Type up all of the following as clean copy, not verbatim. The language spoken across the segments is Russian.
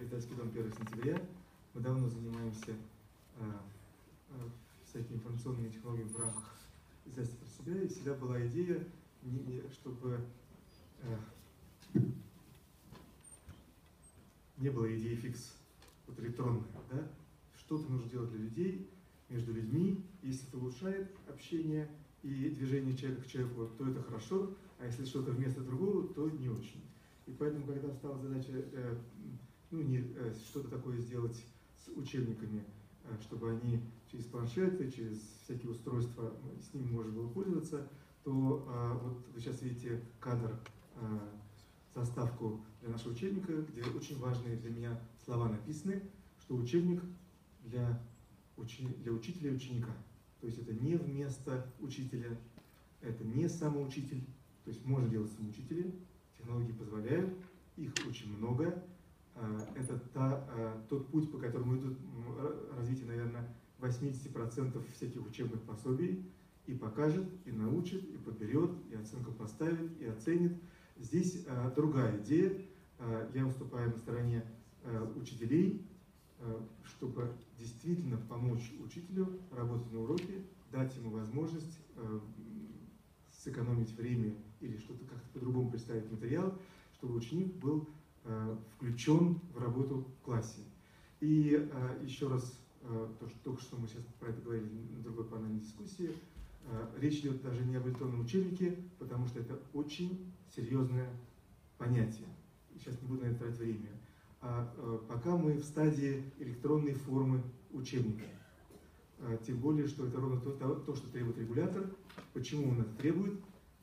Издательский дом 1 сентября. Мы давно занимаемся всякими информационными технологиями в рамках издательства про себя. И всегда была идея, чтобы не было идеи фикс, вот электронной, да? Что-то нужно делать для людей, между людьми. Если это улучшает общение и движение человека к человеку, то это хорошо, а если что-то вместо другого, то не очень. И поэтому, когда стала задача что-то такое сделать с учебниками, чтобы они через планшеты, через всякие устройства, с ними можно было пользоваться, то вот вы сейчас видите кадр, заставку для нашего учебника, где очень важные для меня слова написаны, что учебник для учителя и ученика. То есть это не вместо учителя, это не самоучитель, то есть можно делать самоучители, технологии позволяют, их очень много. Это тот путь, по которому идут развитие, наверное, 80% всяких учебных пособий, и покажет, и научит, и подберет, и оценку поставит, и оценит. Здесь другая идея. Я выступаю на стороне учителей, чтобы действительно помочь учителю работать на уроке, дать ему возможность сэкономить время или что-то как-то по-другому представить материал, чтобы ученик был включен в работу в классе. И еще раз, только что мы сейчас про это говорили на другой панельной дискуссии, речь идет даже не об электронном учебнике, потому что это очень серьезное понятие. Сейчас не буду на это тратить время. Пока мы в стадии электронной формы учебника. Тем более, что это ровно то, что требует регулятор. Почему он это требует?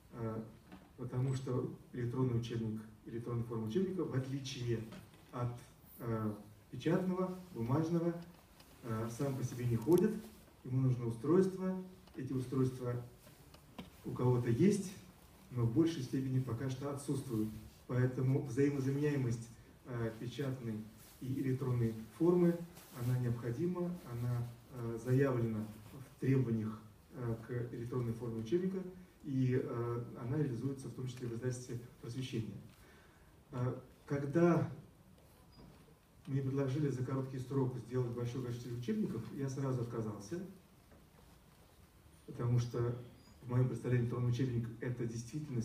Потому что электронный учебник, электронная форма учебника, в отличие от печатного, бумажного, сам по себе не ходит. Ему нужно устройство. Эти устройства у кого-то есть, но в большей степени пока что отсутствуют. Поэтому взаимозаменяемость печатной и электронной формы, она необходима, она заявлена в требованиях к электронной форме учебника, и она реализуется в том числе в издательстве просвещения. Когда мне предложили за короткий срок сделать большое количество учебников, я сразу отказался, потому что в моем представлении электронный учебник – это действительно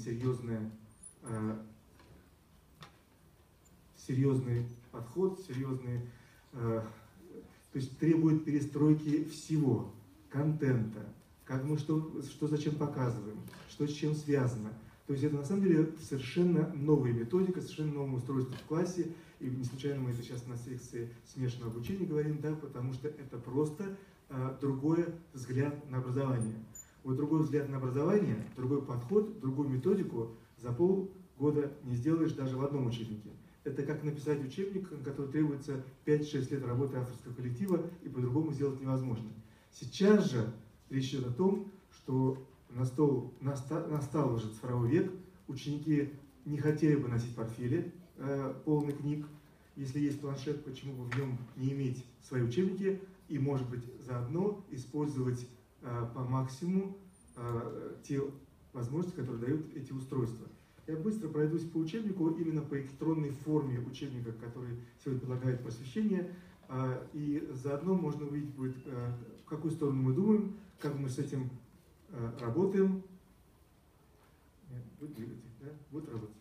серьезный подход, то есть требует перестройки всего, контента, как мы что зачем показываем, что с чем связано. То есть это на самом деле совершенно новая методика, совершенно новое устройство в классе, и не случайно мы это сейчас на секции смешанного обучения говорим, да, потому что это просто другой взгляд на образование. Вот другой взгляд на образование, другой подход, другую методику за полгода не сделаешь даже в одном учебнике. Это как написать учебник, на который требуется 5-6 лет работы авторского коллектива, и по-другому сделать невозможно. Сейчас же речь идет о том, что настал уже цифровой век, ученики не хотели бы носить портфели полный книг. Если есть планшет, почему бы в нем не иметь свои учебники и, может быть, заодно использовать по максимуму те возможности, которые дают эти устройства. Я быстро пройдусь по учебнику, именно по электронной форме учебника, который сегодня предлагает просвещение, и заодно можно увидеть будет, в какую сторону мы думаем, как мы с этим работаем. Будет двигатель, да? Будет работать.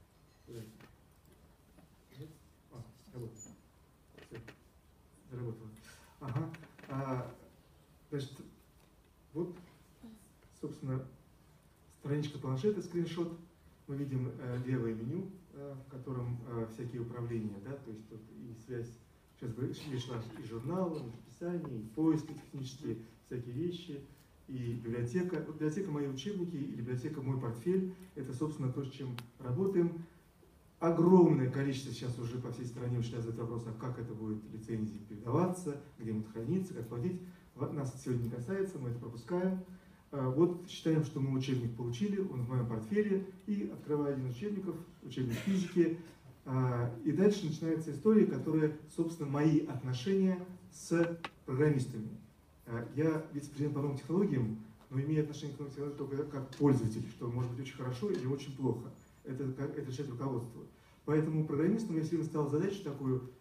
Работает. Все, заработало. Ага. Значит, вот, собственно, страничка планшета, скриншот. Мы видим левое меню, в котором всякие управления, да, то есть тут и связь, сейчас пришла и журнал, и расписание, и поиски технические, всякие вещи, и библиотека. Вот библиотека «Мои учебники» и библиотека «Мой портфель» – это, собственно, то, с чем работаем. Огромное количество сейчас уже по всей стране участников вопроса, как это будет лицензии передаваться, где будет храниться, как платить. Нас это сегодня не касается, мы это пропускаем. Вот считаем, что мы учебник получили, он в моем портфеле, и открываю один учебников, учебник физики. И дальше начинается история, которая, собственно, мои отношения с программистами. Я вице-президент по новым технологиям, но имею отношение к новым технологиям только как пользователь, что может быть очень хорошо или очень плохо. Это часть руководства. Поэтому программистам я сегодня ставил задачу такую: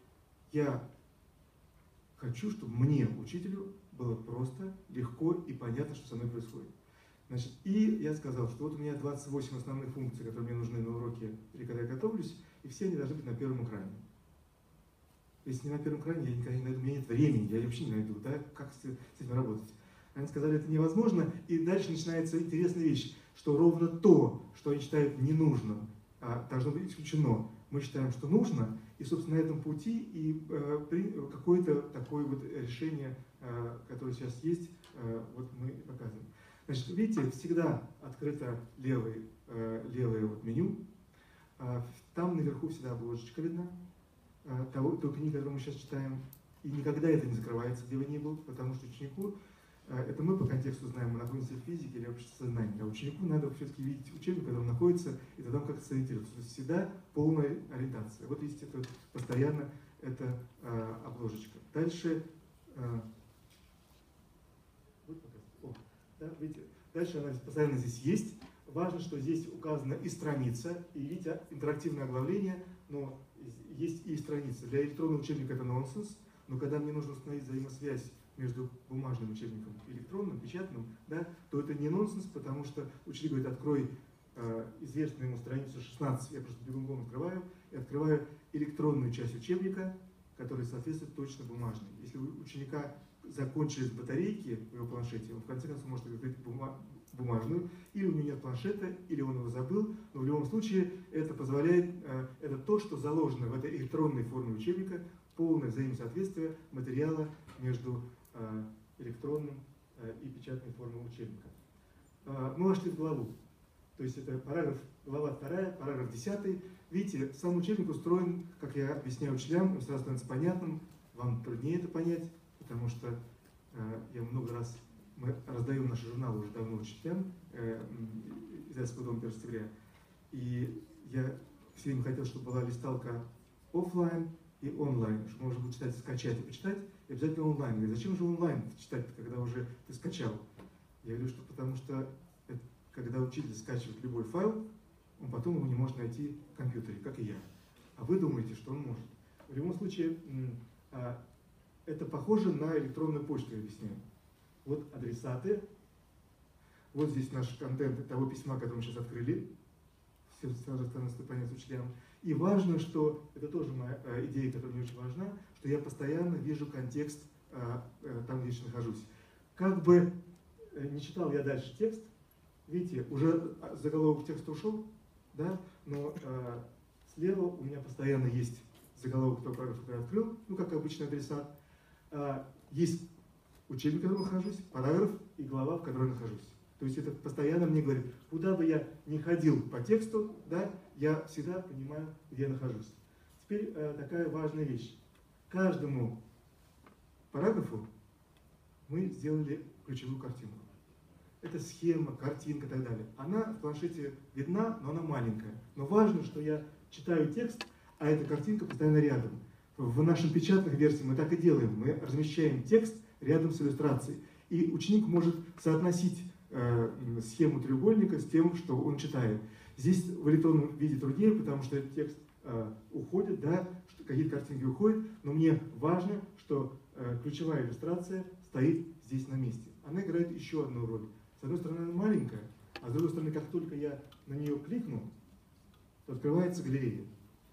Я хочу, чтобы мне, учителю, было просто, легко и понятно, что со мной происходит. Значит, и я сказал, что вот у меня 28 основных функций, которые мне нужны на уроке или когда я готовлюсь, и все они должны быть на первом экране. Если не на первом экране, я никогда не найду, у меня нет времени, я вообще не найду, да, как с этим работать. Они сказали, это невозможно, и дальше начинается интересная вещь, что ровно то, что они считают не нужно, должно быть исключено. Мы считаем, что нужно, и, собственно, на этом пути и какое-то такое вот решение, которое сейчас есть, вот мы показываем. Значит, видите, всегда открыто левое вот меню, там наверху всегда обложечка видна, той книги, которую мы сейчас читаем, и никогда это не закрывается, где бы ни был, потому что ученику, это мы по контексту знаем, мы находимся в физике или в обществе сознания, а ученику надо все-таки видеть учебник, в котором находится, и тогда он как-то сориентируется. То есть всегда полная ориентация. Вот видите, это постоянно эта обложечка. Дальше, видите, дальше она постоянно здесь есть. Важно, что здесь указана и страница, и видите, интерактивное оглавление, но есть и страница. Для электронного учебника это нонсенс, но когда мне нужно установить взаимосвязь между бумажным учебником и электронным, печатным, да, то это не нонсенс, потому что ученик говорит, открой известную ему страницу 16, я просто бегом открываю, и открываю электронную часть учебника, которая соответствует точно бумажной. Если у ученика закончились батарейки в его планшете, он в конце концов может открыть бумажную, или у него нет планшета, или он его забыл, но в любом случае это позволяет, это то, что заложено в этой электронной форме учебника, полное взаимосоответствие материала между электронным и печатной формой учебника. Мы вошли в главу, то есть это глава 2, параграф 10. Видите, сам учебник устроен, как я объясняю учителям, он сразу становится понятным, вам труднее это понять, потому что я много раз, мы раздаем наши журналы уже давно учителям, издательского дома 1 сентября, и я все время хотел, чтобы была листалка офлайн и онлайн, чтобы можно было читать, скачать и почитать, и обязательно онлайн. Я говорю, зачем же онлайн читать, когда уже ты скачал? Я говорю, что потому что когда учитель скачивает любой файл, он потом его не может найти в компьютере, как и я. А вы думаете, что он может. В любом случае, это похоже на электронную почту, я объясняю. Вот адресаты, вот здесь наш контент того письма, которое мы сейчас открыли. Все сразу становится понятно учителям. И важно, что, это тоже моя идея, которая мне очень важна, что я постоянно вижу контекст там, где я нахожусь. Как бы не читал я дальше текст, видите, уже заголовок текста ушел, да, но слева у меня постоянно есть заголовок того параграфа, который я открыл, ну, как обычный адресат. Есть учебник, в котором я нахожусь, параграф и глава, в которой я нахожусь. То есть это постоянно мне говорит, куда бы я ни ходил по тексту, да, я всегда понимаю, где я нахожусь. Теперь такая важная вещь. Каждому параграфу мы сделали ключевую картинку. Это схема, картинка и так далее. Она в планшете видна, но она маленькая. Но важно, что я читаю текст, а эта картинка постоянно рядом. В нашей печатных версиях мы так и делаем. Мы размещаем текст рядом с иллюстрацией. И ученик может соотносить схему треугольника с тем, что он читает. Здесь в электронном виде труднее, потому что текст уходит, да, какие-то картинки уходят, но мне важно, что ключевая иллюстрация стоит здесь на месте. Она играет еще одну роль. С одной стороны, она маленькая, а с другой стороны, как только я на нее кликну, то открывается галерея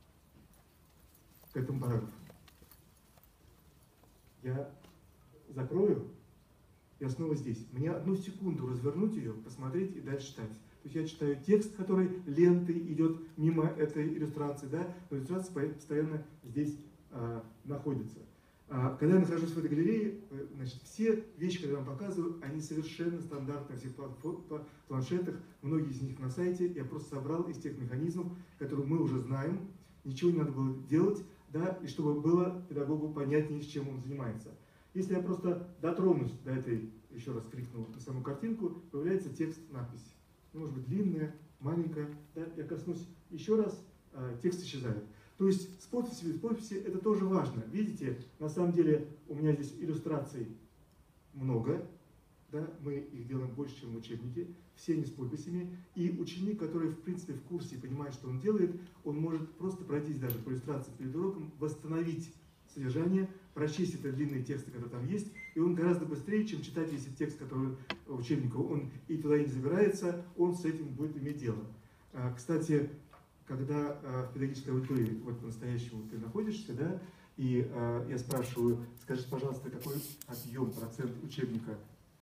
к этому параграфу. Я закрою, я снова здесь. Мне одну секунду развернуть ее, посмотреть и дальше читать. То есть я читаю текст, который лентой идет мимо этой иллюстрации, да, но иллюстрация постоянно здесь находится. Когда я нахожусь в этой галерее, значит, все вещи, которые я вам показываю, они совершенно стандартны на всех планшетах, многие из них на сайте. Я просто собрал из тех механизмов, которые мы уже знаем, ничего не надо было делать, да, и чтобы было педагогу понятнее, с чем он занимается. Если я просто дотронусь до этой, еще раз кликну на саму картинку, появляется текст, надпись. Может быть длинная, маленькая, да, я коснусь еще раз, текст исчезает. То есть с подписью, без подписи это тоже важно. Видите, на самом деле у меня здесь иллюстраций много, да, мы их делаем больше, чем в учебнике, все они с подписями. И ученик, который в принципе в курсе и понимает, что он делает, он может просто пройтись даже по иллюстрации перед уроком, восстановить содержание, прочесть это длинные тексты, которые там есть, и он гораздо быстрее, чем читать весь текст, который учебника, он и туда не забирается, он с этим будет иметь дело. Кстати, когда в педагогической аудитории, вот по-настоящему ты находишься, да, и я спрашиваю, скажите, пожалуйста, какой объем, процент учебника